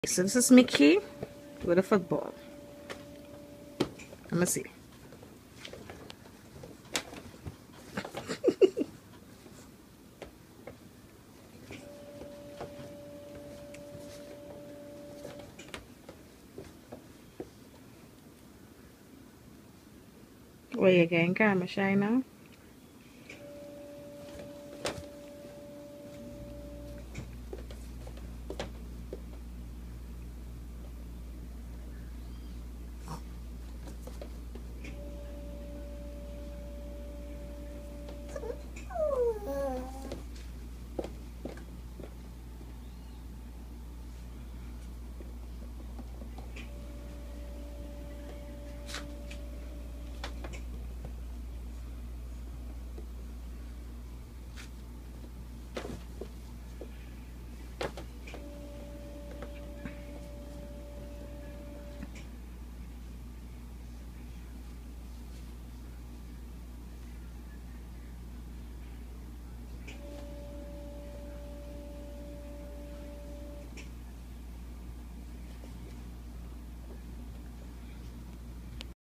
So this is Mickey with a football. Let me see. Where you getting camera shy now?